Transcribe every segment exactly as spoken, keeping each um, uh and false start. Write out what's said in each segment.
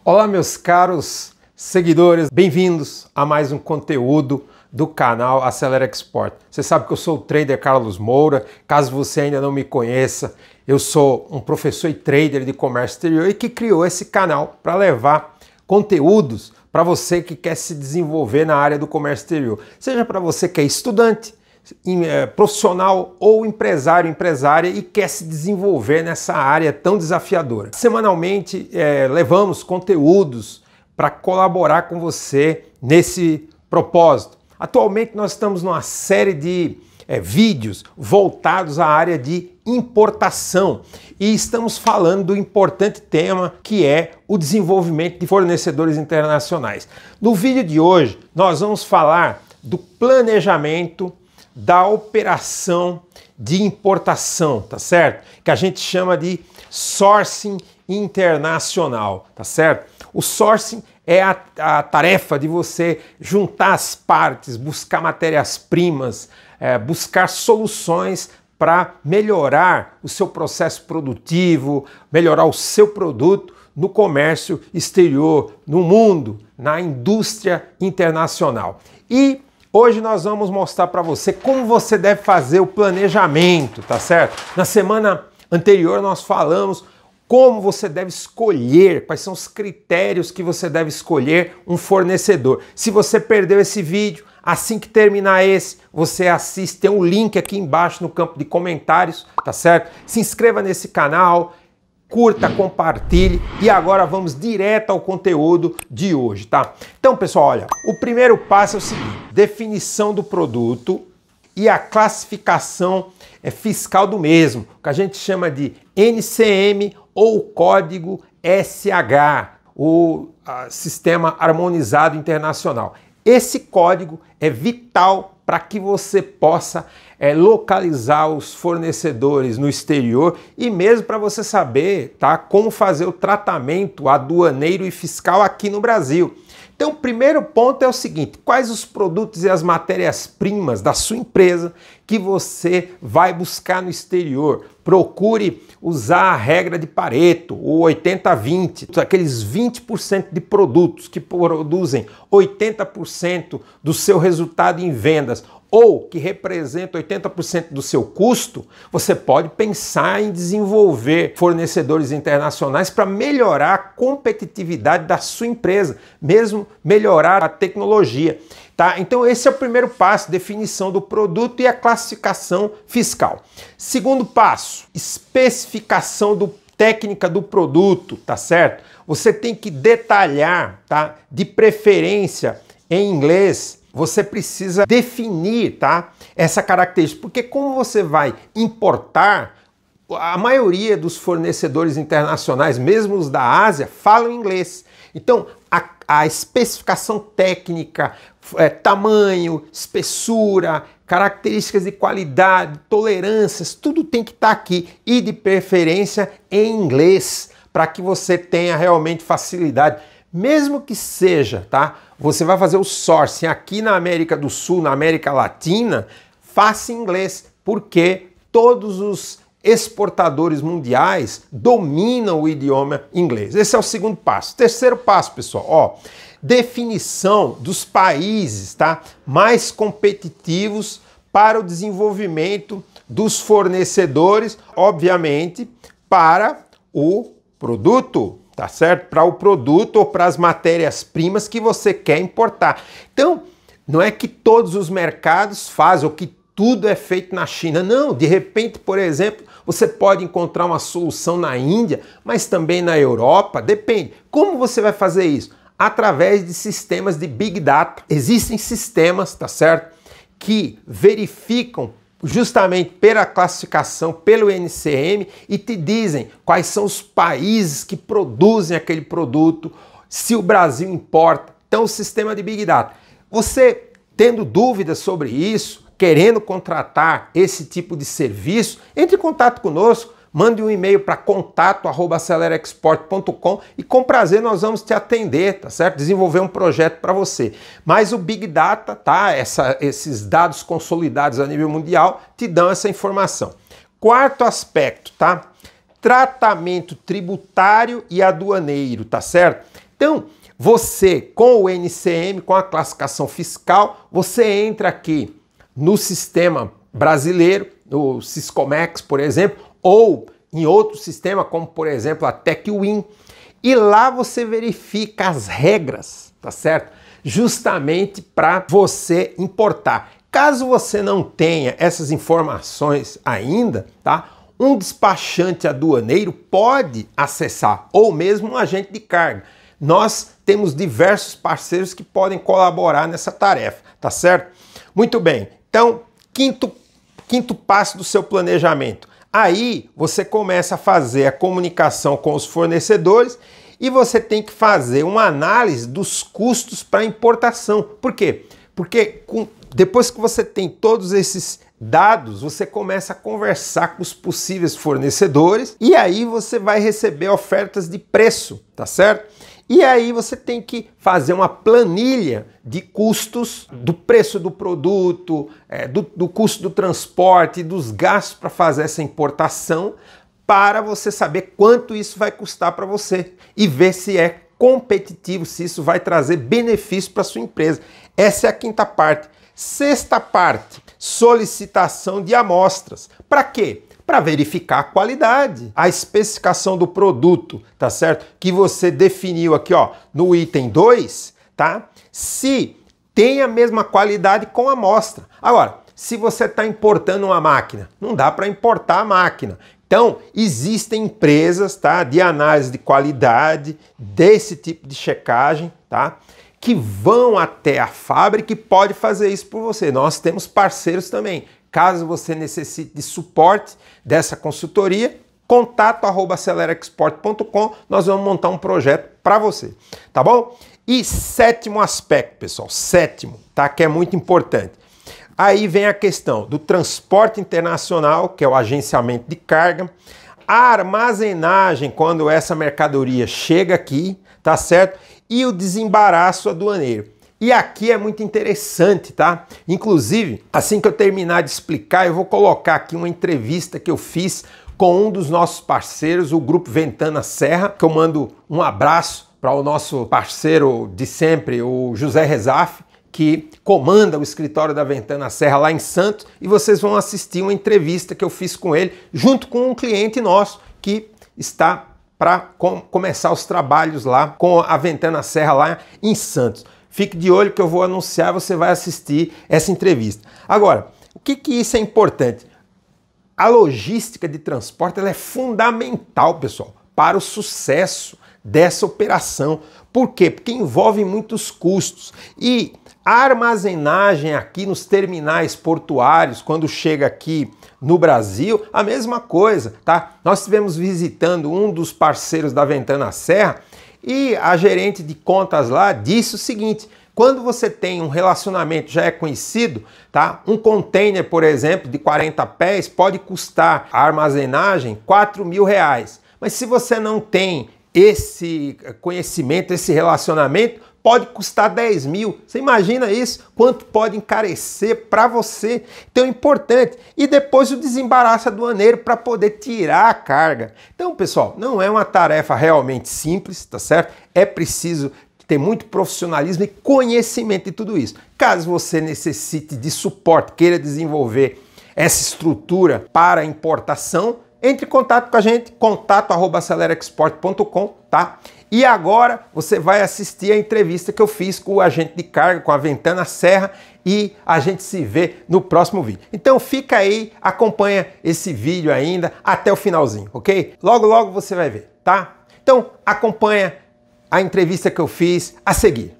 Olá, meus caros seguidores, bem-vindos a mais um conteúdo do canal Acelera Export. Você sabe que eu sou o trader Carlos Moura. Caso você ainda não me conheça, eu sou um professor e trader de comércio exterior e que criou esse canal para levar conteúdos para você que quer se desenvolver na área do comércio exterior. Seja para você que é estudante, profissional ou empresário, empresária e quer se desenvolver nessa área tão desafiadora. Semanalmente é, levamos conteúdos para colaborar com você nesse propósito. Atualmente nós estamos numa série de é, vídeos voltados à área de importação e estamos falando do importante tema que é o desenvolvimento de fornecedores internacionais. No vídeo de hoje nós vamos falar do planejamento da operação de importação, tá certo? Que a gente chama de sourcing internacional, tá certo? O sourcing é a, a tarefa de você juntar as partes, buscar matérias-primas, é, buscar soluções para melhorar o seu processo produtivo, melhorar o seu produto no comércio exterior, no mundo, na indústria internacional. E hoje nós vamos mostrar para você como você deve fazer o planejamento, tá certo? Na semana anterior nós falamos como você deve escolher, quais são os critérios que você deve escolher um fornecedor. Se você perdeu esse vídeo, assim que terminar esse, você assiste, tem um link aqui embaixo no campo de comentários, tá certo? Se inscreva nesse canal, curta, compartilhe e agora vamos direto ao conteúdo de hoje, tá? Então, pessoal, olha, o primeiro passo é o seguinte: definição do produto e a classificação é, fiscal do mesmo, que a gente chama de N C M ou código S H, o a, Sistema Harmonizado Internacional. Esse código é vital para que você possa é, localizar os fornecedores no exterior e mesmo para você saber, tá, como fazer o tratamento aduaneiro e fiscal aqui no Brasil. Então, o primeiro ponto é o seguinte: quais os produtos e as matérias-primas da sua empresa que você vai buscar no exterior? Procure usar a regra de Pareto, o oitenta vinte, aqueles vinte por cento de produtos que produzem oitenta por cento do seu resultado em vendas ou que representa oitenta por cento do seu custo. Você pode pensar em desenvolver fornecedores internacionais para melhorar a competitividade da sua empresa, mesmo melhorar a tecnologia. Tá? Então esse é o primeiro passo, definição do produto e a classificação fiscal. Segundo passo, especificação do técnica do produto, tá certo? Você tem que detalhar, tá? De preferência em inglês. Você precisa definir, tá, essa característica, porque como você vai importar, a maioria dos fornecedores internacionais, mesmo os da Ásia, falam inglês. Então, a, a especificação técnica, é, tamanho, espessura, características de qualidade, tolerâncias, tudo tem que estar aqui e de preferência em inglês, para que você tenha realmente facilidade. Mesmo que seja, tá? Você vai fazer o sourcing aqui na América do Sul, na América Latina, faça em inglês, porque todos os exportadores mundiais dominam o idioma inglês. Esse é o segundo passo. Terceiro passo, pessoal, ó, definição dos países, tá, mais competitivos para o desenvolvimento dos fornecedores, obviamente, para o produto. Tá certo? Para o produto ou para as matérias-primas que você quer importar. Então, não é que todos os mercados fazem ou que tudo é feito na China. Não, de repente, por exemplo, você pode encontrar uma solução na Índia, mas também na Europa, depende. Como você vai fazer isso? Através de sistemas de Big Data. Existem sistemas, tá certo? Que verificam justamente pela classificação, pelo N C M, e te dizem quais são os países que produzem aquele produto, se o Brasil importa. Então, o sistema de Big Data. Você tendo dúvidas sobre isso, querendo contratar esse tipo de serviço, entre em contato conosco, mande um e-mail para contato arroba acelera export ponto com e com prazer nós vamos te atender, tá certo? Desenvolver um projeto para você. Mas o Big Data, tá? Essa, esses dados consolidados a nível mundial te dão essa informação. Quarto aspecto, tá? Tratamento tributário e aduaneiro, tá certo? Então, você, com o N C M, com a classificação fiscal, você entra aqui no sistema brasileiro, no Siscomex, por exemplo, ou em outro sistema, como por exemplo a TechWin, e lá você verifica as regras, tá certo? Justamente para você importar. Caso você não tenha essas informações ainda, tá? Um despachante aduaneiro pode acessar, ou mesmo um agente de carga. Nós temos diversos parceiros que podem colaborar nessa tarefa, tá certo? Muito bem, então, quinto, quinto passo do seu planejamento. Aí você começa a fazer a comunicação com os fornecedores e você tem que fazer uma análise dos custos para importação. Por quê? Porque com, depois que você tem todos esses dados, você começa a conversar com os possíveis fornecedores e aí você vai receber ofertas de preço, tá certo? E aí você tem que fazer uma planilha de custos do preço do produto, é, do, do custo do transporte, dos gastos para fazer essa importação, para você saber quanto isso vai custar para você e ver se é competitivo, se isso vai trazer benefício para sua empresa. Essa é a quinta parte. Sexta parte, solicitação de amostras. Para quê? Para verificar a qualidade, a especificação do produto, tá certo? Que você definiu aqui, ó, no item dois, tá? Se tem a mesma qualidade com a amostra. Agora, se você está importando uma máquina, não dá para importar a máquina. Então, existem empresas, tá, de análise de qualidade desse tipo de checagem, tá, que vão até a fábrica e pode fazer isso por você. Nós temos parceiros também. Caso você necessite de suporte dessa consultoria, contato arroba acelera export ponto com, nós vamos montar um projeto para você, tá bom? E sétimo aspecto, pessoal, sétimo, tá, que é muito importante. Aí vem a questão do transporte internacional, que é o agenciamento de carga, a armazenagem quando essa mercadoria chega aqui, tá certo? E o desembaraço aduaneiro. E aqui é muito interessante, tá? Inclusive, assim que eu terminar de explicar, eu vou colocar aqui uma entrevista que eu fiz com um dos nossos parceiros, o Grupo Ventana Serra, que eu mando um abraço para o nosso parceiro de sempre, o José Rezaf, que comanda o escritório da Ventana Serra lá em Santos, e vocês vão assistir uma entrevista que eu fiz com ele, junto com um cliente nosso que está para com, começar os trabalhos lá com a Ventana Serra lá em Santos. Fique de olho que eu vou anunciar, você vai assistir essa entrevista. Agora, o que que isso é importante? A logística de transporte ela é fundamental, pessoal, para o sucesso dessa operação. Por quê? Porque envolve muitos custos. E a armazenagem aqui nos terminais portuários, quando chega aqui no Brasil, a mesma coisa, tá? Nós estivemos visitando um dos parceiros da Ventana Serra e a gerente de contas lá disse o seguinte: quando você tem um relacionamento já é conhecido, tá? Um container, por exemplo, de quarenta pés pode custar a armazenagem quatro mil reais. Mas se você não tem esse conhecimento, esse relacionamento, pode custar dez mil. Você imagina isso? Quanto pode encarecer para você? Então é importante. E depois o desembaraço aduaneiro para poder tirar a carga. Então, pessoal, não é uma tarefa realmente simples, tá certo? É preciso ter muito profissionalismo e conhecimento de tudo isso. Caso você necessite de suporte, queira desenvolver essa estrutura para importação, entre em contato com a gente, contato arroba acelera export ponto com, tá? E agora você vai assistir a entrevista que eu fiz com o agente de carga, com a Ventana Serra, e a gente se vê no próximo vídeo. Então fica aí, acompanha esse vídeo ainda até o finalzinho, ok? Logo, logo você vai ver, tá? Então acompanha a entrevista que eu fiz a seguir.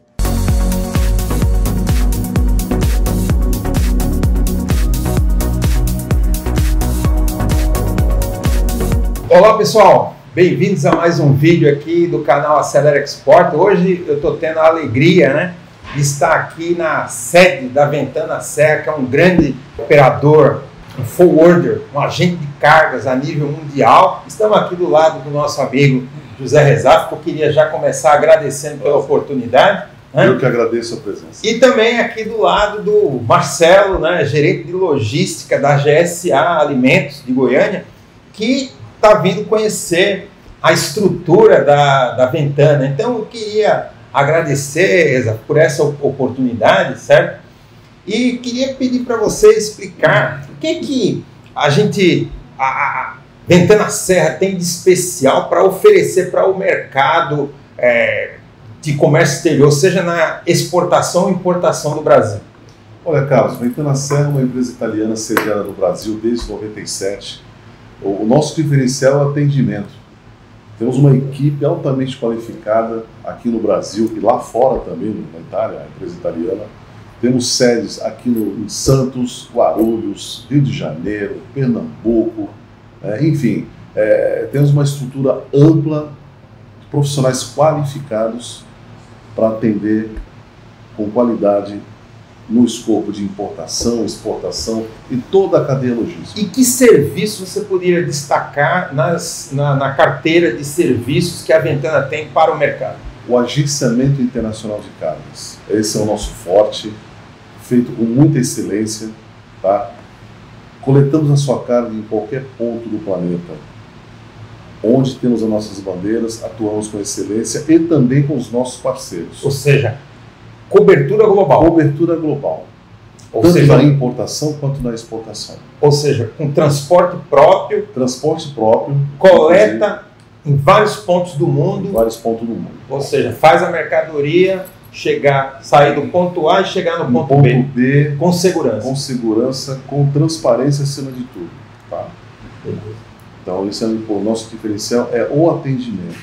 Olá pessoal, bem-vindos a mais um vídeo aqui do canal Acelera Export. Hoje eu estou tendo a alegria, né, de estar aqui na sede da Ventana Serra, que é um grande operador, um forwarder, um agente de cargas a nível mundial. Estamos aqui do lado do nosso amigo José Rezaf, que eu queria já começar agradecendo pela oportunidade. Eu né? que agradeço a presença. E também aqui do lado do Marcelo, né, gerente de logística da G S A Alimentos de Goiânia, que está vindo conhecer a estrutura da, da Ventana. Então eu queria agradecer, Exa, por essa oportunidade, certo? E queria pedir para você explicar o que que a gente, a, a Ventana Serra tem de especial para oferecer para o mercado é, de comércio exterior, seja na exportação ou importação do Brasil. Olha, Carlos, Ventana Serra é uma empresa italiana sediada no Brasil desde noventa e sete. O nosso diferencial é o atendimento. Temos uma equipe altamente qualificada aqui no Brasil e lá fora também, na Itália, a empresa italiana. Temos sedes aqui no, em Santos, Guarulhos, Rio de Janeiro, Pernambuco, é, enfim, é, temos uma estrutura ampla de profissionais qualificados para atender com qualidade no escopo de importação, exportação e toda a cadeia logística. E que serviço você poderia destacar nas, na, na carteira de serviços que a Ventana tem para o mercado? O agenciamento internacional de cargas. Esse é o nosso forte, feito com muita excelência, tá? Coletamos a sua carga em qualquer ponto do planeta. Onde temos as nossas bandeiras, atuamos com excelência e também com os nossos parceiros. Ou seja, cobertura global. Cobertura global. Ou tanto seja, na importação quanto na exportação. Ou seja, com transporte próprio. Transporte próprio. Coleta em vários pontos do mundo. Em vários pontos do mundo. Ou seja, faz a mercadoria chegar, sair do ponto A e chegar no, no ponto, ponto B, B. Com segurança. Com segurança, com transparência acima de tudo. Tá? Então, isso é o nosso diferencial, é o atendimento.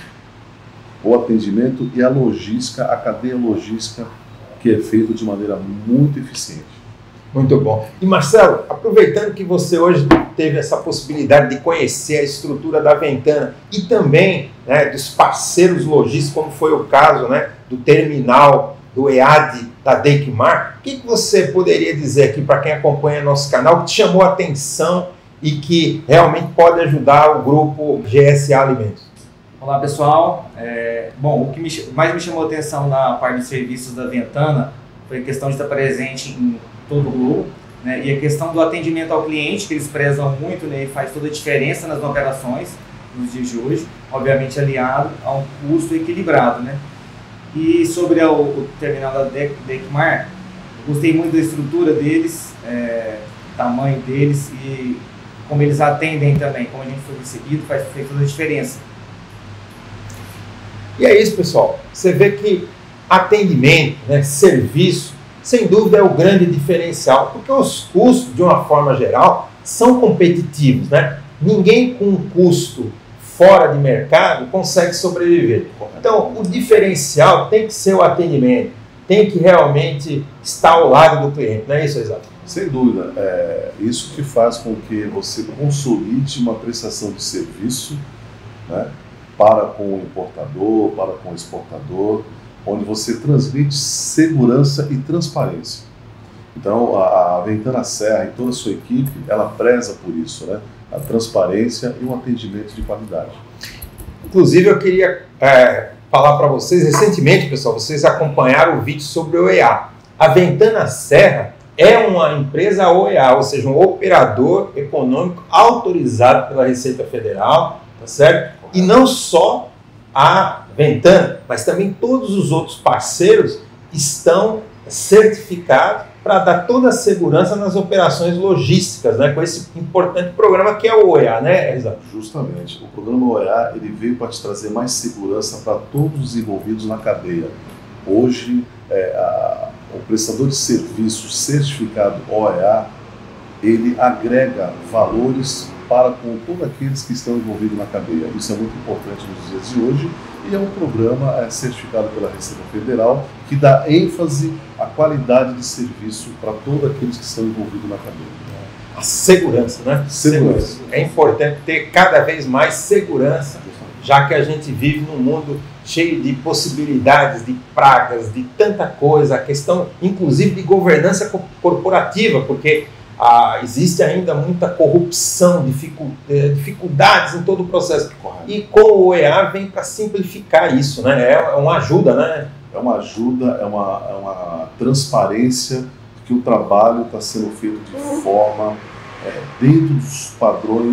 O atendimento e a logística, a cadeia logística, que é feita de maneira muito eficiente. Muito bom. E Marcelo, aproveitando que você hoje teve essa possibilidade de conhecer a estrutura da Ventana e também, né, dos parceiros logísticos, como foi o caso, né, do terminal, do E A D da Deikmar, o que, que você poderia dizer aqui para quem acompanha nosso canal, que te chamou a atenção e que realmente pode ajudar o grupo G S A Alimentos? Olá pessoal, é, bom, o que me, mais me chamou a atenção na parte de serviços da Ventana foi a questão de estar presente em todo o globo, né, e a questão do atendimento ao cliente, que eles prezam muito, né, e faz toda a diferença nas operações nos dias de hoje, obviamente aliado a um custo equilibrado, né. E sobre o, o terminal da Deikmar, gostei muito da estrutura deles, é, tamanho deles e como eles atendem também, como a gente foi recebido, faz, faz toda a diferença. E é isso, pessoal. Você vê que atendimento, né, serviço, sem dúvida é o grande diferencial, porque os custos, de uma forma geral, são competitivos, né? Ninguém com um custo fora de mercado consegue sobreviver. Então, o diferencial tem que ser o atendimento, tem que realmente estar ao lado do cliente, não é isso, Exato? Sem dúvida. É isso que faz com que você consolide uma prestação de serviço, né, para com o importador, para com o exportador, onde você transmite segurança e transparência. Então, a, a Ventana Serra e toda a sua equipe, ela preza por isso, né? A transparência e um atendimento de qualidade. Inclusive, eu queria é, falar para vocês, recentemente, pessoal, vocês acompanharam o vídeo sobre o O E A. A Ventana Serra é uma empresa O E A, ou seja, um operador econômico autorizado pela Receita Federal, tá certo? E não só a Ventana, mas também todos os outros parceiros estão certificados para dar toda a segurança nas operações logísticas, né, com esse importante programa que é o O E A, né, Exato? Justamente. O programa O E A ele veio para te trazer mais segurança para todos os envolvidos na cadeia. Hoje, é, a, o prestador de serviço certificado O E A, ele agrega valores para com todos aqueles que estão envolvidos na cadeia. Isso é muito importante nos dias de hoje e é um programa é, certificado pela Receita Federal que dá ênfase à qualidade de serviço para todos aqueles que estão envolvidos na cadeia. A segurança, né? Segurança. segurança. É importante ter cada vez mais segurança, já que a gente vive num mundo cheio de possibilidades, de pragas, de tanta coisa, a questão inclusive de governança corporativa, porque Ah, existe ainda muita corrupção, dificu eh, dificuldades em todo o processo. Correto. E com o O E A vem para simplificar isso, né? É uma ajuda, né? É uma ajuda, é uma, é uma transparência que o trabalho está sendo feito de forma é, dentro dos padrões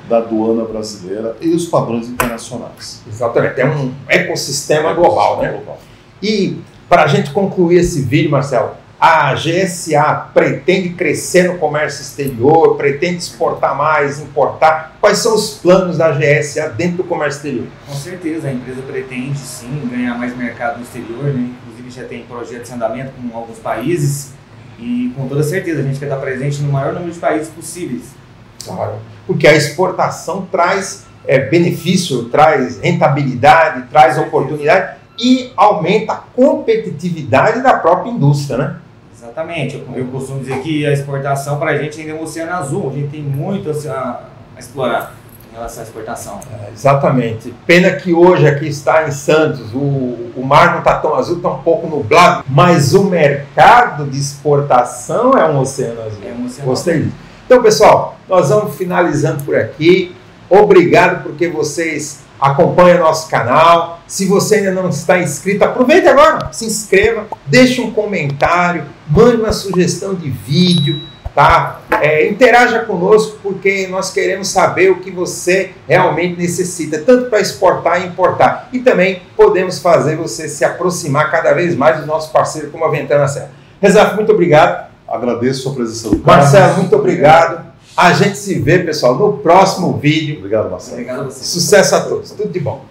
da aduana brasileira e os padrões internacionais. Exatamente, é um ecossistema global, né? Global. E para a gente concluir esse vídeo, Marcelo, a G S A pretende crescer no comércio exterior, pretende exportar mais, importar. Quais são os planos da G S A dentro do comércio exterior? Com certeza, a empresa pretende sim ganhar mais mercado no exterior, né? Inclusive já tem projetos em andamento com alguns países e com toda certeza a gente quer estar presente no maior número de países possíveis. Claro, porque a exportação traz é, benefício, traz rentabilidade, traz oportunidade e aumenta a competitividade da própria indústria, né? Exatamente, eu, eu costumo dizer que a exportação para a gente ainda é um oceano azul, a gente tem muito a, a explorar em relação à exportação. É, exatamente, pena que hoje aqui está em Santos, o, o mar não está tão azul, está um pouco nublado, mas o mercado de exportação é um oceano azul. É um oceano Gostei azul. disso. Então, pessoal, nós vamos finalizando por aqui. Obrigado porque vocês acompanham nosso canal. Se você ainda não está inscrito, aproveite agora, se inscreva, deixe um comentário, mande uma sugestão de vídeo, tá? É, interaja conosco porque nós queremos saber o que você realmente necessita, tanto para exportar e importar. E também podemos fazer você se aproximar cada vez mais dos nossos parceiros como a Ventana Serra. Rezaf, muito obrigado. Agradeço a presença do Marcelo, muito obrigado. A gente se vê, pessoal, no próximo vídeo. Obrigado, Marcelo. Obrigado a você. Sucesso a todos. Tudo de bom.